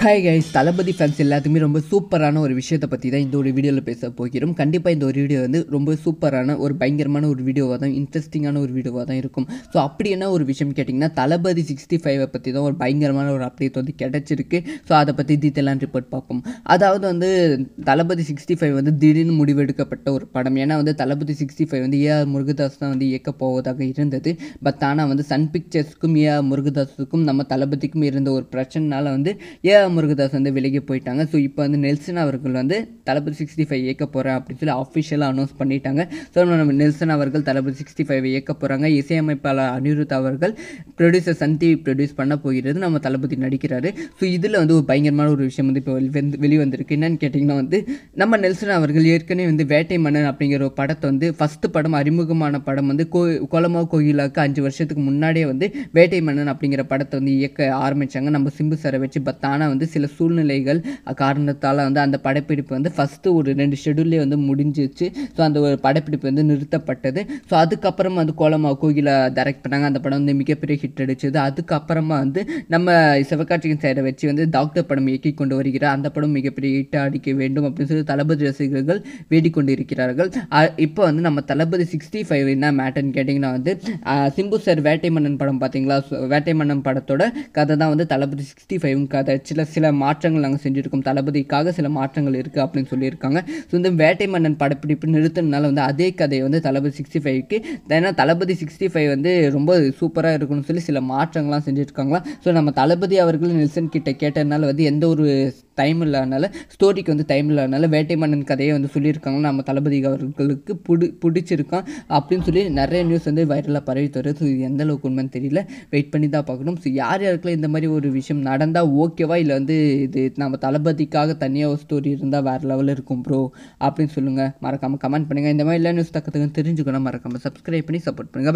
Hi guys, தளபதி fans எல்லாத்துக்குமே ரொம்ப சூப்பரான ஒரு விஷயத்தை பற்றி தான் இந்த ஒரு வீடியோவில் பேச போகிறோம். கண்டிப்பாக இந்த ஒரு வீடியோ வந்து ரொம்ப சூப்பரான ஒரு பயங்கரமான ஒரு வீடியோவாக தான், இன்ட்ரெஸ்டிங்கான ஒரு வீடியோவாக தான் இருக்கும். ஸோ அப்படி என்ன ஒரு விஷயம் கேட்டிங்கன்னா, தளபதி 65 பற்றி தான் ஒரு பயங்கரமான ஒரு அப்டேட் வந்து கிடச்சிருக்கு. ஸோ அதை பற்றி டீட்டெயிலான ரிப்போர்ட் பார்ப்போம். அதாவது வந்து தளபதி 65 வந்து திடீர்னு முடிவெடுக்கப்பட்ட ஒரு படம். ஏன்னா வந்து தளபதி 65 வந்து ஏஆர் முருகதாஸ் தான் வந்து இயக்க போவதாக இருந்தது. பட் ஆனால் வந்து சன் பிக்சர்ஸ்க்கும் ஏஆர் முருகதாஸுக்கும் நம்ம தளபதிக்கும் இருந்த ஒரு பிரச்சனைனால வந்து ஏஆர் முருகதாஸ் வந்து விலகி போயிட்டாங்க. ஸோ இப்போ வந்து நெல்சன் அவர்கள் வந்து தளபதி 65 இயக்க போகிறேன் அப்படின்னு சொல்லி அஃபிஷியலாக அனௌன்ஸ் பண்ணிட்டாங்க. ஸோ நம்ம நெல்சன் அவர்கள் தளபதி 65 இயக்க போகிறாங்க. இசையமைப்பாளர் அனிருத் அவர்கள், ப்ரொடியூசர் சன் டிவி ப்ரொடியூஸ் பண்ண போகிறது, நம்ம தளபதி நடிக்கிறாரு. ஸோ இதில் வந்து ஒரு பயங்கரமான ஒரு விஷயம் வந்து இப்போ வெளிவந்திருக்கு. என்னன்னு கேட்டிங்கன்னா வந்து நம்ம நெல்சன் அவர்கள் ஏற்கனவே வந்து வேட்டை மன்னன் அப்படிங்கிற ஒரு படத்தை வந்து ஃபஸ்ட்டு படம், அறிமுகமான படம் வந்து கோலமா கோகிலாவுக்கு 5 வருஷத்துக்கு முன்னாடியே வந்து வேட்டை மன்னன் அப்படிங்கிற படத்தை வந்து இயக்க ஆரம்பித்தாங்க நம்ம சிம்பு சாரை வச்சு. பட் ஆனால் வந்து சில சூழ்நிலைகள் காரணத்தால் வந்து அந்த படப்பிடிப்பு வந்து ஃபஸ்ட்டு ஒரு 2 ஷெடியூல்லே வந்து முடிஞ்சிச்சு. ஸோ அந்த ஒரு படப்பிடிப்பு வந்து நிறுத்தப்பட்டது. ஸோ அதுக்கப்புறமா வந்து கோலமா கோகிலா டைரக்ட் பண்ணாங்க. அந்த படம் வந்து மிகப்பெரிய ஹிட் அடிச்சது. அதுக்கப்புறமா வந்து நம்ம சிவகார்த்திகேயன் சாரை வச்சு வந்து டாக்டர் படம் இயக்கி கொண்டு வருகிறார். அந்த படம் மிகப்பெரிய ஹிட் அடிக்க வேண்டும் அப்படின்னு சொல்லி தளபதி ரசிகர்கள் வேண்டிக்கொண்டு இருக்கிறார்கள். இப்போ வந்து நம்ம தளபதி 65 என்ன மேட்டர்னு கேட்டிங்கன்னா வந்து சிம்பு சார் வேட்டை மன்னன் படம் பார்த்தீங்களா? வேட்டை மன்னன் படத்தோட கதை தான் வந்து தளபதி 65 கதை. சில மாற்றங்கள் நாங்கள் செஞ்சுருக்கோம், தளபதிக்காக சில மாற்றங்கள் இருக்குது அப்படின்னு சொல்லியிருக்காங்க. ஸோ இந்த வேட்டை மன்னன் படப்பிடிப்பு நிறுத்தினால வந்து அதே கதையை வந்து தளபதி 65க்கு, ஏன்னா தளபதி 65 வந்து ரொம்ப சூப்பராக இருக்குன்னு சொல்லி சில மாற்றங்கள்லாம் செஞ்சுருக்காங்களா. ஸோ நம்ம தளபதி அவர்கள் நெல்சன் கிட்ட கேட்டதுனால வந்து எந்த ஒரு டைம் இல்லாதனால, ஸ்டோரிக்கு வந்து டைம் இல்லாதனால வேட்டை மன்னன் கதையை வந்து சொல்லியிருக்காங்க. நம்ம தளபதி அவர்களுக்கு பிடிச்சிருக்கான் அப்படின்னு சொல்லி நிறைய நியூஸ் வந்து வைரலாக பரவிட்டு வருது. ஸோ இது எந்த அளவுக்கு உண்மைன்னு தெரியல, வெயிட் பண்ணி தான் பார்க்கணும். ஸோ யாருக்கெல்லாம் இந்த மாதிரி ஒரு விஷயம் நடந்தால் ஓகேவா, இல்லை வந்து இது நம்ம தளபதிக்காக தனியாக ஒரு ஸ்டோரி இருந்தால் வேறு லெவலில் இருக்கும் ப்ரோ அப்படின்னு சொல்லுங்கள். மறக்காமல் கமெண்ட் பண்ணுங்கள். இந்த மாதிரி எல்லா நியூஸ் தக்கத்துக்கு தெரிஞ்சுக்கணும். மறக்காமல் சப்ஸ்கிரைப் பண்ணி சப்போர்ட் பண்ணுங்கள்.